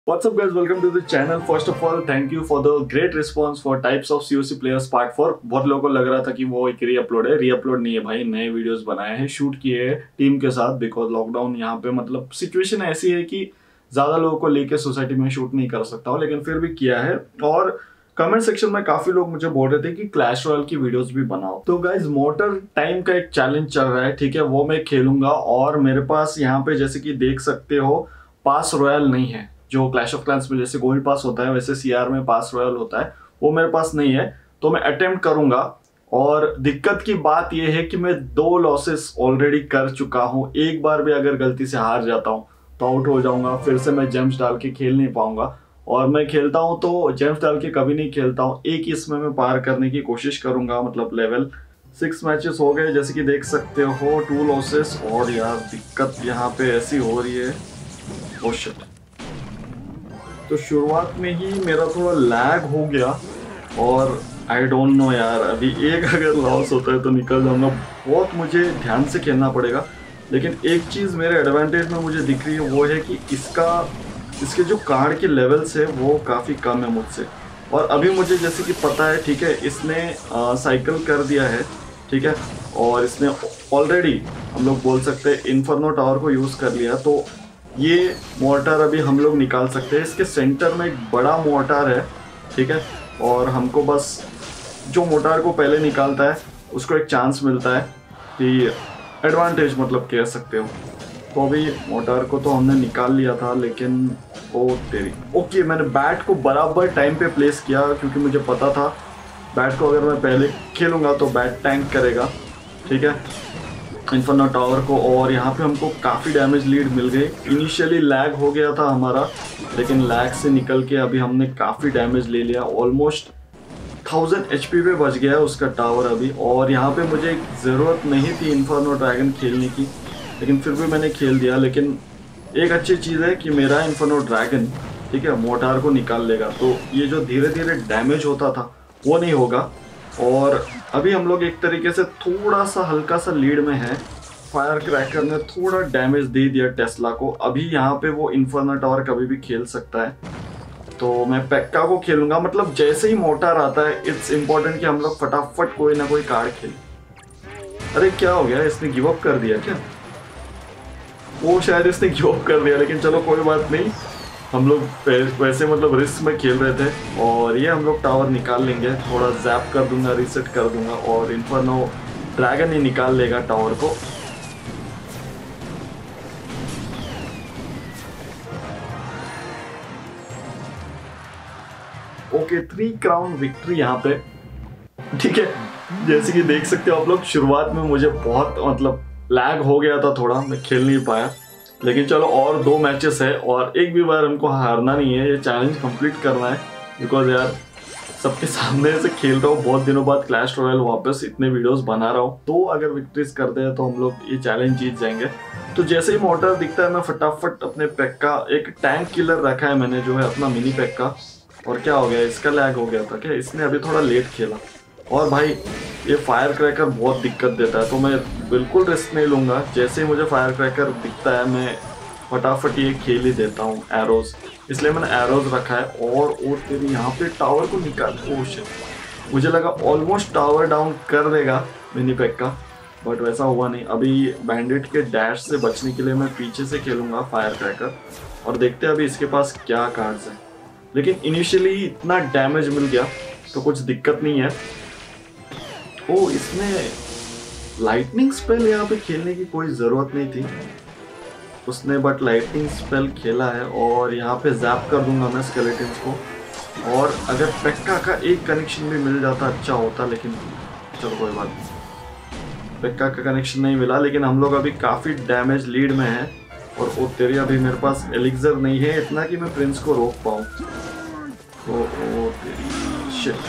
What's up guys, welcome to the channel. First of all, thank you for the great response for types of COC players part 4. बहुत लोगों को लग रहा था कि वो एक रीअपलोड है, रीअपलोड नहीं है भाई, नए वीडियोस बनाए हैं, शूट किए हैं टीम के साथ। बिकॉज लॉकडाउन यहाँ पे मतलब सिचुएशन ऐसी है कि ज्यादा लोगों को लेके सोसाइटी में शूट नहीं कर सकता हूँ, लेकिन फिर भी किया है। और कमेंट सेक्शन में काफी लोग मुझे बोल रहे थे कि क्लैश रॉयल की वीडियोस भी बनाओ। तो गाइज मोटर टाइम का एक चैलेंज चल रहा है, ठीक है, वो मैं खेलूंगा। और मेरे पास यहाँ पे जैसे कि देख सकते हो पास रॉयल नहीं है। जो क्लैश ऑफ क्लैंस में जैसे गोल्ड पास होता है वैसे सीआर में पास रॉयल होता है, वो मेरे पास नहीं है। तो मैं अटेम्प्ट करूंगा। और दिक्कत की बात यह है कि मैं 2 लॉसेस ऑलरेडी कर चुका हूं। एक बार भी अगर गलती से हार जाता हूं तो आउट हो जाऊंगा, फिर से मैं जेम्स डाल के खेल नहीं पाऊंगा। और मैं खेलता हूं तो जेम्स डाल के कभी नहीं खेलता हूं, एक ही इसमें मैं पार करने की कोशिश करूंगा। मतलब लेवल 6 मैचेस हो गए, जैसे कि देख सकते हो 2 लॉसेस। और यार दिक्कत यहाँ पे ऐसी हो रही है, ओह शिट। तो शुरुआत में ही मेरा थोड़ा लैग हो गया और आई डोंट नो यार, अभी एक अगर लॉस होता है तो निकल जाऊंगा। बहुत मुझे ध्यान से खेलना पड़ेगा। लेकिन एक चीज़ मेरे एडवांटेज में मुझे दिख रही है, वो है कि इसके जो कार्ड के लेवल्स है वो काफ़ी कम है मुझसे। और अभी मुझे जैसे कि पता है, ठीक है, इसने साइकिल कर दिया है, ठीक है, और इसने ऑलरेडी हम लोग बोल सकते हैं इन्फर्नो टावर को यूज़ कर लिया। तो ये मोर्टार अभी हम लोग निकाल सकते हैं। इसके सेंटर में एक बड़ा मोर्टार है, ठीक है, और हमको बस जो मोर्टार को पहले निकालता है उसको एक चांस मिलता है कि एडवांटेज मतलब कह सकते हो। तो अभी मोर्टार को तो हमने निकाल लिया था, लेकिन ओ तेरी, ओके, मैंने बैट को बराबर टाइम पे प्लेस किया क्योंकि मुझे पता था बैट को अगर मैं पहले खेलूँगा तो बैट टैंक करेगा, ठीक है, इन्फर्नो टावर को। और यहाँ पे हमको काफ़ी डैमेज लीड मिल गई। इनिशियली लैग हो गया था हमारा, लेकिन लैग से निकल के अभी हमने काफ़ी डैमेज ले लिया। ऑलमोस्ट 1000 HP पे बच गया है उसका टावर अभी। और यहाँ पे मुझे ज़रूरत नहीं थी इन्फर्नो ड्रैगन खेलने की, लेकिन फिर भी मैंने खेल दिया। लेकिन एक अच्छी चीज़ है कि मेरा इन्फर्नो ड्रैगन, ठीक है, मोर्टार को निकाल लेगा, तो ये जो धीरे धीरे डैमेज होता था वो नहीं होगा। और अभी हम लोग एक तरीके से थोड़ा सा हल्का सा लीड में है। फायर क्रैकर ने थोड़ा डैमेज दे दिया टेस्ला को। अभी यहाँ पे वो इन्फर्नो टावर कभी भी खेल सकता है, तो मैं पेक्का को खेलूंगा। मतलब जैसे ही मोर्टार आता है, इट्स इम्पोर्टेंट कि हम लोग फटाफट कोई ना कोई कार्ड खेलें। अरे क्या हो गया, इसने गिव अप कर दिया क्या? वो शायद इसने गिव अप कर दिया, लेकिन चलो कोई बात नहीं। हम लोग वैसे मतलब रिस्क में खेल रहे थे। और ये हम लोग टावर निकाल लेंगे, थोड़ा जैप कर दूंगा, रीसेट कर दूंगा, और इन्फर्नो ड्रैगन ही निकाल लेगा टावर को। ओके, 3 क्राउन विक्ट्री यहाँ पे, ठीक है। जैसे कि देख सकते हो आप लोग, शुरुआत में मुझे बहुत मतलब लैग हो गया था थोड़ा, मैं खेल नहीं पाया। लेकिन चलो और 2 मैचेस है और एक भी बार हमको हारना नहीं है, ये चैलेंज कंप्लीट करना है। बिकॉज यार सबके सामने से खेल रहा हूँ, बहुत दिनों बाद क्लैश रॉयल वापस इतने वीडियोस बना रहा हूँ, तो अगर विक्ट्रीज करते हैं तो हम लोग ये चैलेंज जीत जाएंगे। तो जैसे ही मोटर दिखता है मैं फटाफट अपने पेक्का, एक टैंक किलर रखा है मैंने जो है अपना मिनी पेक्का। और क्या हो गया, इसका लैग हो गया था क्या? इसने अभी थोड़ा लेट खेला। और भाई ये फायर क्रैकर बहुत दिक्कत देता है, तो मैं बिल्कुल रिस्क नहीं लूँगा। जैसे ही मुझे फायर क्रैकर दिखता है मैं फटाफट ये खेल ही देता हूँ एरोज, इसलिए मैंने एरोज रखा है। और तेरी यहाँ पे टावर को निकाल, ओह शिट, मुझे लगा ऑलमोस्ट टावर डाउन कर देगा मिनी पैक का, बट वैसा हुआ नहीं। अभी बैंडिट के डैश से बचने के लिए मैं पीछे से खेलूँगा फायर क्रैकर, और देखते हैं अभी इसके पास क्या कार्ड्स हैं। लेकिन इनिशियली इतना डैमेज मिल गया तो कुछ दिक्कत नहीं है। ओ, इसने लाइटनिंग स्पेल यहाँ पे खेलने की कोई ज़रूरत नहीं थी उसने, बट लाइटनिंग स्पेल खेला है। और यहाँ पे जैप कर दूंगा मैं स्केलेटन्स को। और अगर पेक्का का एक कनेक्शन भी मिल जाता अच्छा होता, लेकिन चलो कोई बात नहीं, पेक्का का कनेक्शन नहीं मिला। लेकिन हम लोग अभी काफ़ी डैमेज लीड में हैं। और ओ तेरी, अभी मेरे पास एलिक्सर नहीं है इतना कि मैं प्रिंस को रोक पाऊँ। तो ओ तेरी शिट,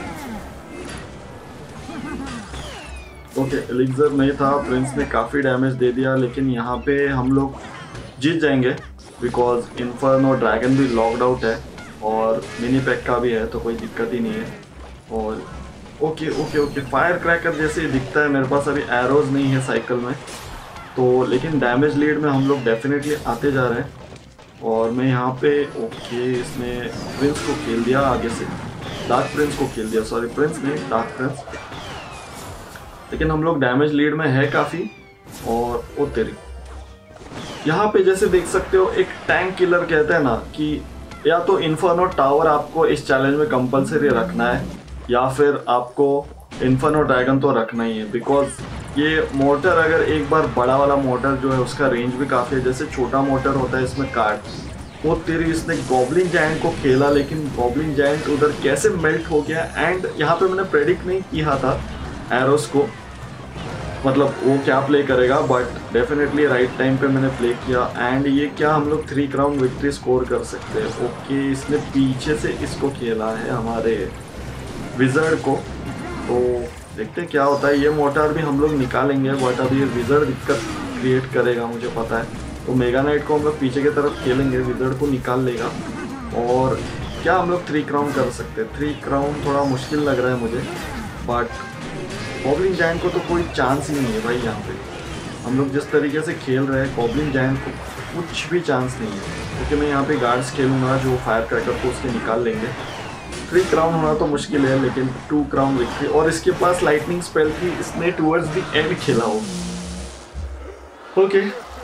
ओके, एलिक्सर नहीं था, प्रिंस ने काफ़ी डैमेज दे दिया। लेकिन यहाँ पे हम लोग जीत जाएंगे बिकॉज इन्फर्नो ड्रैगन भी लॉकड आउट है और मिनी पैक का भी है, तो कोई दिक्कत ही नहीं है। और okay okay okay, fire cracker जैसे ही दिखता है। मेरे पास अभी एरोज नहीं है साइकिल में, तो लेकिन डैमेज लीड में हम लोग डेफिनेटली आते जा रहे हैं। और मैं यहाँ पे ओके, इसने प्रिंस को खेल दिया आगे से, डार्क प्रिंस को खेल दिया, सॉरी प्रिंस नहीं डार्क प्रिंस। लेकिन हम लोग डैमेज लीड में है काफ़ी। और ओ तेरी, यहाँ पे जैसे देख सकते हो एक टैंक किलर कहते हैं ना कि या तो इन्फर्नो टावर आपको इस चैलेंज में कंपलसरी रखना है या फिर आपको इन्फर्नो ड्रैगन तो रखना ही है। बिकॉज ये मोटर अगर एक बार बड़ा वाला मोटर जो है उसका रेंज भी काफ़ी है, जैसे छोटा मोटर होता है इसमें कार्ड। वो तेरी इसने गॉब्लिन जायंट को खेला, लेकिन गॉब्लिन जायंट उधर कैसे मेल्ट हो गया। एंड यहाँ पे मैंने प्रेडिक्ट नहीं किया था एरोस को, मतलब वो क्या प्ले करेगा, बट डेफिनेटली राइट टाइम पे मैंने प्ले किया। एंड ये क्या हम लोग 3 क्राउन विक्ट्री स्कोर कर सकते हैं। ओके, इसने पीछे से इसको खेला है हमारे विजर्ड को, तो देखते हैं क्या होता है। ये मोटर भी हम लोग निकालेंगे, बट अभी ये विजर्ड दिक्कत क्रिएट करेगा मुझे पता है। तो मेगा नाइट को हम लोग पीछे की तरफ खेलेंगे, विजर्ड को निकाल लेगा। और क्या हम लोग 3 क्राउन कर सकते हैं। 3 क्राउन थोड़ा मुश्किल लग रहा है मुझे, बट गॉब्लिन जायंट को तो कोई चांस ही नहीं है भाई। यहाँ पे हम लोग जिस तरीके से खेल रहे हैं गॉब्लिन जायंट को कुछ भी चांस नहीं है, क्योंकि मैं यहाँ पे गार्ड्स खेलूँगा जो फायर क्रैकर को उसके निकाल लेंगे। 3 क्राउन होना तो मुश्किल है, लेकिन 2 क्राउन विक्ट्री। और इसके पास लाइटनिंग स्पेल थी, इसने टूवर्ड्स द एंड खेला हो। ओके,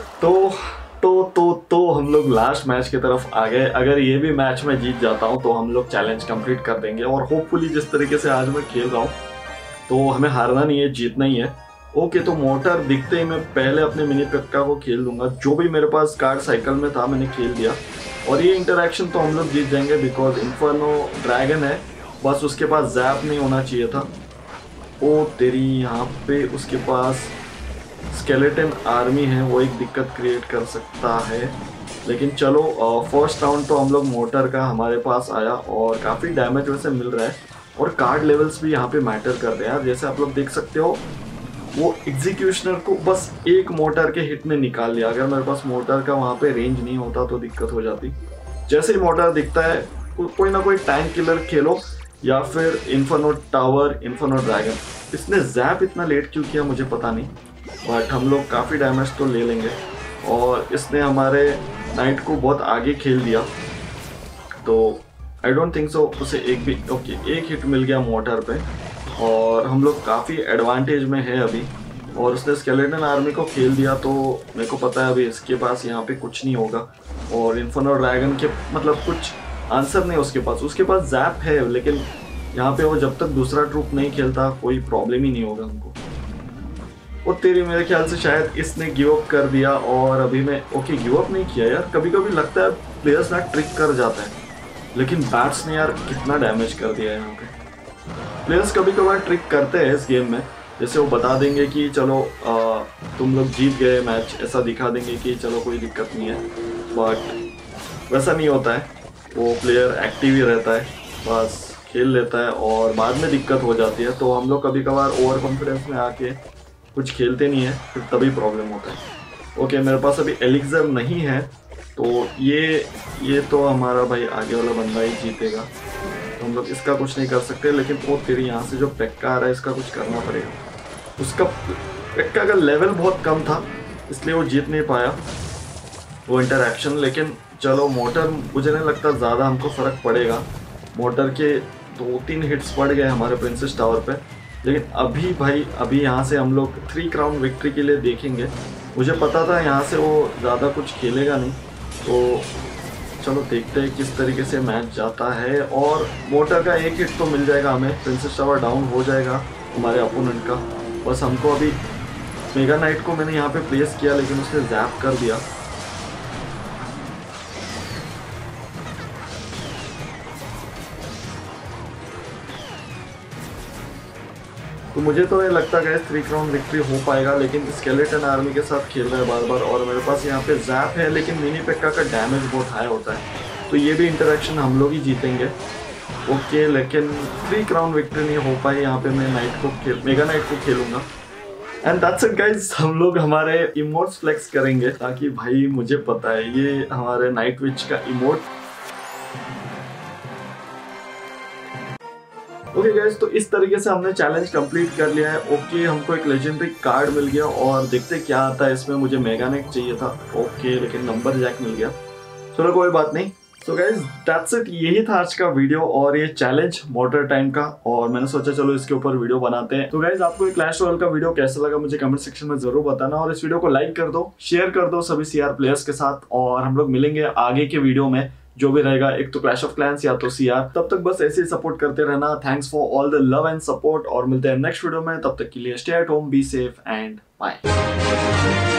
तो हम लोग लास्ट मैच की तरफ आ गए। अगर ये भी मैच में जीत जाता हूँ तो हम लोग चैलेंज कंप्लीट कर देंगे। और होपफुली जिस तरीके से आज मैं खेल रहा हूँ तो हमें हारना नहीं है, जीतना ही है। ओके, तो मोटर दिखते ही मैं पहले अपने मिनी पेक्का को खेल लूँगा। जो भी मेरे पास कार्ड साइकिल में था मैंने खेल दिया। और ये इंटरेक्शन तो हम लोग जीत जाएंगे, बिकॉज इन्फर्नो ड्रैगन है, बस उसके पास जैप नहीं होना चाहिए था। ओ तेरी, यहाँ पे उसके पास स्केलेटन आर्मी है, वो एक दिक्कत क्रिएट कर सकता है। लेकिन चलो, फर्स्ट राउंड तो हम लोग मोटर का हमारे पास आया और काफ़ी डैमेज वैसे मिल रहा है। और कार्ड लेवल्स भी यहाँ पे मैटर कर रहे हैं यार। जैसे आप लोग देख सकते हो वो एग्जीक्यूशनर को बस एक मोटर के हिट में निकाल लिया। अगर मेरे पास मोटर का वहाँ पे रेंज नहीं होता तो दिक्कत हो जाती। जैसे ही मोटर दिखता है कोई ना कोई टैंक किलर खेलो या फिर इन्फर्नो टावर, इन्फर्नो ड्रैगन। इसने जैप इतना लेट क्यों किया मुझे पता नहीं, बट हम लोग काफ़ी डैमेज तो ले लेंगे। और इसने हमारे नाइट को बहुत आगे खेल दिया, तो आई डोंट थिंक सो उसे एक हिट मिल गया मोटर पे। और हम लोग काफ़ी एडवांटेज में है अभी। और उसने स्केलेटन आर्मी को खेल दिया, तो मेरे को पता है अभी इसके पास यहाँ पे कुछ नहीं होगा। और इन्फर्नो ड्रैगन के मतलब कुछ आंसर नहीं उसके पास जैप है, लेकिन यहाँ पे वो जब तक दूसरा ट्रूप नहीं खेलता कोई प्रॉब्लम ही नहीं होगा हमको। वो तेरी, मेरे ख्याल से शायद इसने गिव अप कर दिया। और अभी मैं गिव अप नहीं किया यार। कभी कभी लगता है प्लेयर्स ना ट्रिक कर जाते हैं, लेकिन बैट्स ने यार कितना डैमेज कर दिया है यहाँ पे। प्लेयर्स कभी कभार ट्रिक करते हैं इस गेम में, जैसे वो बता देंगे कि चलो तुम लोग जीत गए मैच, ऐसा दिखा देंगे कि चलो कोई दिक्कत नहीं है, बट वैसा नहीं होता है। वो प्लेयर एक्टिव ही रहता है, बस खेल लेता है और बाद में दिक्कत हो जाती है। तो हम लोग कभी कभार ओवर कॉन्फिडेंस में आके कुछ खेलते नहीं है, फिर तभी प्रॉब्लम होता है। ओके, मेरे पास अभी एलिक्सर नहीं है, तो ये तो हमारा भाई आगे वाला बंदा ही जीतेगा, तो हम लोग इसका कुछ नहीं कर सकते। लेकिन वो तेरी यहाँ से जो पेक्का आ रहा है इसका कुछ करना पड़ेगा। उसका पेक्का का लेवल बहुत कम था, इसलिए वो जीत नहीं पाया वो इंटरैक्शन। लेकिन चलो, मोटर मुझे नहीं लगता ज़्यादा हमको फ़र्क पड़ेगा। मोटर के 2-3 हिट्स पड़ गए हमारे प्रिंसेस टावर पे। लेकिन अभी यहाँ से हम लोग 3 क्राउन विक्ट्री के लिए देखेंगे। मुझे पता था यहाँ से वो ज़्यादा कुछ खेलेगा नहीं, तो चलो देखते हैं किस तरीके से मैच जाता है। और मोटर का एक हिट तो मिल जाएगा हमें, प्रिंसेस टावर डाउन हो जाएगा हमारे अपोनेंट का। बस हमको अभी मेगा नाइट को मैंने यहाँ पे प्लेस किया, लेकिन उसने जैप कर दिया। तो मुझे तो ये लगता है 3 क्राउन विक्ट्री हो पाएगा, लेकिन स्केलेटन आर्मी के साथ खेल रहा है बार बार। और मेरे पास यहाँ पे जैप है, लेकिन मिनी पेक्का का डैमेज बहुत हाई होता है, तो ये भी इंटरेक्शन हम लोग ही जीतेंगे। ओके, लेकिन 3 क्राउन विक्ट्री नहीं हो पाई। यहाँ पे मैं मेगा नाइट को खेलूंगा। एंड दैट्स इट गाइस, हम लोग हमारे इमोट्स फ्लेक्स करेंगे, ताकि भाई मुझे पता है ये हमारे नाइट विच का इमोट। ओके गाइस, तो इस तरीके से हमने चैलेंज कंप्लीट कर लिया है। ओके, हमको एक लेजेंडरी कार्ड मिल गया और देखते क्या आता है इसमें। मुझे मेगा नाइट चाहिए था, ओके, लेकिन नंबर जैक मिल गया। चलो कोई बात नहीं। सो गाइज दैट्स इट, यही था आज का वीडियो और ये चैलेंज मोटर टाइम का, और मैंने सोचा चलो इसके ऊपर वीडियो बनाते हैं। तो गाइज आपको ये क्लैश रॉयल का वीडियो कैसा लगा मुझे कमेंट सेक्शन में जरूर बताना, और इस वीडियो को लाइक कर दो, शेयर कर दो सभी सीआर प्लेयर्स के साथ, और हम लोग मिलेंगे आगे के वीडियो में जो भी रहेगा, एक तो क्लैश ऑफ क्लैंस या तो सीआर। तब तक बस ऐसे ही सपोर्ट करते रहना। Thanks for all the love and support, और मिलते हैं नेक्स्ट वीडियो में। तब तक के लिए stay at home, be safe and bye.